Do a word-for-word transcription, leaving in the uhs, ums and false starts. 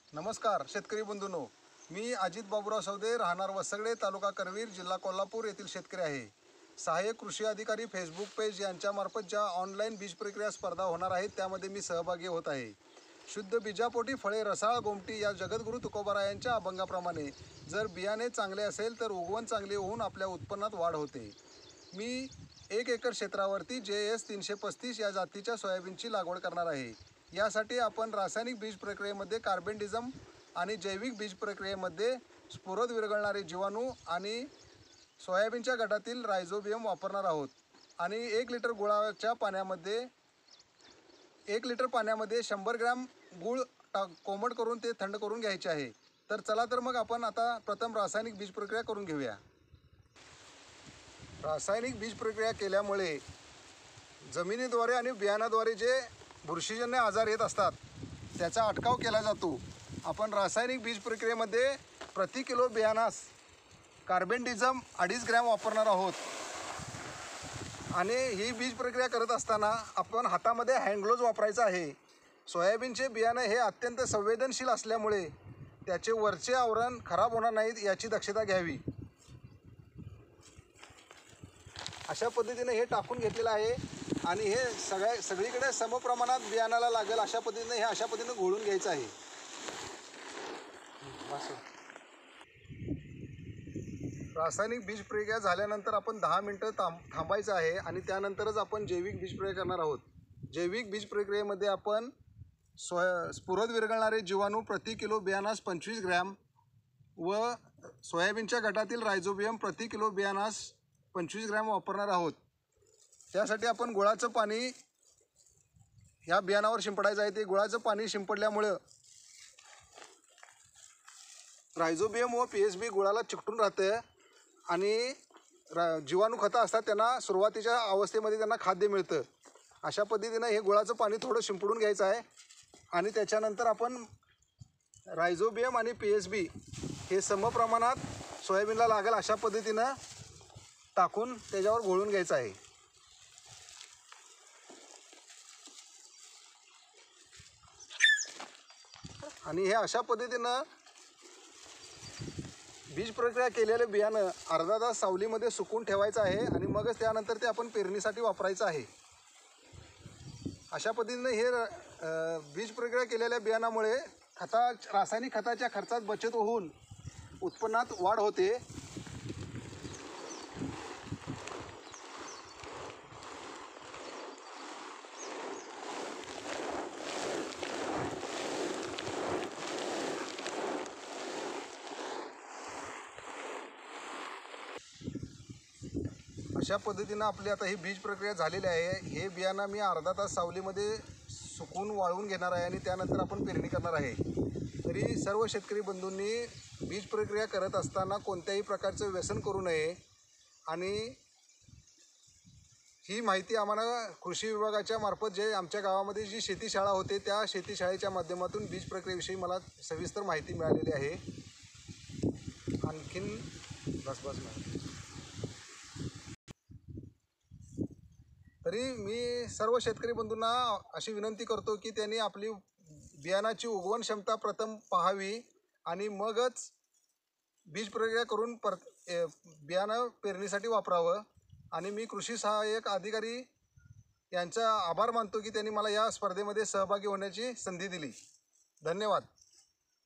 नमस्कार शेतकरी बंधूंनो, मी अजित बाबूराव सौदे, राहणार वसगडे, तालुका करवीर, जिल्हा कोल्हापूर येथील शेतकरी आहे. सहाय्यक कृषी अधिकारी फेसबुक पेज यांच्यामार्फत ज्या ऑनलाईन बीज प्रक्रिया स्पर्धा होणार आहेत त्यामध्ये मी सहभागी होत आहे. शुद्ध बीजापोटी फळे रसाळ गोमटी या जगद्गुरू तुकोबारायांच्या अभंगाप्रमाणे जर बियाणे चांगले असेल तर उगवण चांगले होऊन आपल्या उत्पन्नात वाढ होते. मी एक एकर क्षेत्रावरती जे एस तीनशे पस्तीस या जातीच्या सोयाबीनची लागवड करणार आहे. यासाठी आपण रासायनिक बीज प्रक्रियेमध्ये कार्बेंडिझम आणि जैविक बीज प्रक्रियेमध्ये स्फुरद विरघळणारे जीवाणू आणि सोयाबीनच्या गटातील रायझोबियम वापरणार आहोत. आणि एक लिटर गुळाच्या पाण्यामध्ये एक लिटर पाण्यामध्ये शंभर ग्रॅम गूळ टा कोमट करून ते थंड करून घ्यायचे आहे. तर चला तर मग आपण आता प्रथम रासायनिक बीज प्रक्रिया करून घेऊया. रासायनिक बीज प्रक्रिया केल्यामुळे जमिनीद्वारे आणि बियाणाद्वारे जे बुरशीजन्य आजार येत असतात त्याचा अटकाव केला जातो. आपण रासायनिक बीज प्रक्रियेमध्ये प्रति किलो बियाणास कार्बेंडिझम अडीच ग्रॅम वापरणार आहोत. आणि ही बीज प्रक्रिया करत असताना आपण हातामध्ये हँडग्लोव्ज वापरायचा आहे. सोयाबीनचे बियाणे हे अत्यंत संवेदनशील असल्यामुळे त्याचे वरचे आवरण खराब होणार नाहीत याची दक्षता घ्यावी. अशा पद्धतीने हे टाकून घेतलेलं आहे आणि हे सगळ्या सगळीकडे समप्रमाणात बियाणाला लागेल अशा पद्धतीने हे अशा पद्धतीने घोळून घ्यायचं आहे. रासायनिक बीज प्रक्रिया झाल्यानंतर आपण दहा मिनटं थांब थांबायचं आहे आणि त्यानंतरच आपण जैविक बीज प्रक्रिया करणार आहोत. जैविक बीज प्रक्रियेमध्ये आपण सोया स्फुरद विरघळणारे जीवाणू प्रति किलो बियाणास पंचवीस ग्रॅम व सोयाबीनच्या गटातील रायझोबियम प्रति किलो बियाणास पंचवीस ग्रॅम वापरणार आहोत. त्यासाठी आपण गुळाचं पाणी ह्या बियाणावर शिंपडायचं आहे. ते गुळाचं पाणी शिंपडल्यामुळं रायझोबियम व पी एच बी गुळाला चिकटून राहतं आणि रा जीवाणू खतं असतात त्यांना सुरुवातीच्या अवस्थेमध्ये त्यांना खाद्य मिळतं. अशा पद्धतीनं हे गुळाचं पाणी थोडं शिंपडून घ्यायचं आहे आणि त्याच्यानंतर आपण रायझोबियम आणि पी एच बी हे समप्रमाणात सोयाबीनला लागेल अशा पद्धतीनं टाकून त्याच्यावर घोळून घ्यायचं आहे. आणि हे अशा पद्धतीनं बीज प्रक्रिया केलेले बियाणं अर्धा तास सावलीमध्ये सुकून ठेवायचं आहे आणि मगच त्यानंतर ते आपण पेरणीसाठी वापरायचं आहे. अशा पद्धतीने हे बीज प्रक्रिया केलेल्या बियाणामुळे खता रासायनिक खताच्या खर्चात बचत होऊन उत्पन्नात वाढ होते. अशा पद्धतीनं आपली आता ही बीज प्रक्रिया झालेली आहे. हे बियाणं मी अर्धा तास सावलीमध्ये सुकून वाळवून घेणार आहे आणि त्यानंतर आपण पेरणी करणार आहे. तरी सर्व शेतकरी बंधूंनी बीज प्रक्रिया करत असताना कोणत्याही प्रकारचं व्यसन करू नये. आणि ही माहिती आम्हाला कृषी विभागाच्या मार्फत जे आमच्या गावामध्ये जी शेतीशाळा होते त्या शेतीशाळेच्या माध्यमातून बीज प्रक्रियेविषयी मला सविस्तर माहिती मिळालेली आहे. आणखीन बस बस नाही तरी मी सर्व शेतकरी बंधूंना अशी विनंती करतो की त्यांनी आपली बियाणाची उगवण क्षमता प्रथम पाहावी आणि मगच बीज प्रक्रिया करून पर बियाणं पेरणीसाठी वापरावं. आणि मी कृषी सहाय्यक अधिकारी यांचा आभार मानतो की त्यांनी मला या स्पर्धेमध्ये सहभागी होण्याची संधी दिली. धन्यवाद.